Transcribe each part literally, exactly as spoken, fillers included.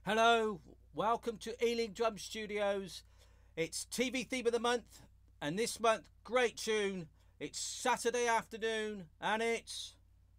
Hello, welcome to Ealing Drum Studios. It's T V theme of the month, and this month, great tune. It's Saturday afternoon, and it's...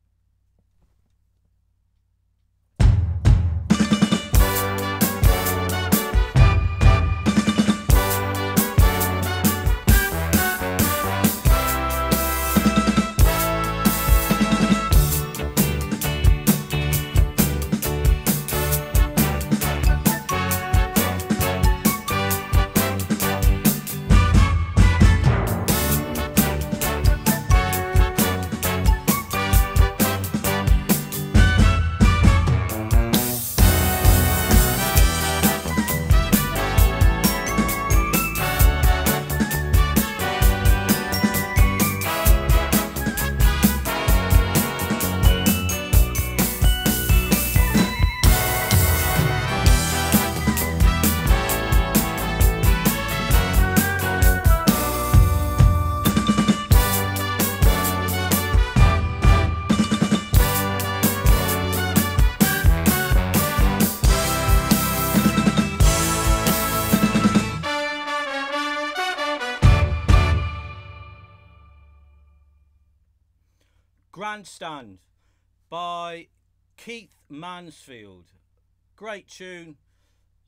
Grandstand by KEITH Mansfield. Great tune,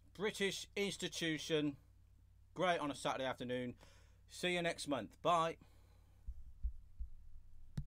British institution. Great on a Saturday afternoon. See you next month. Bye.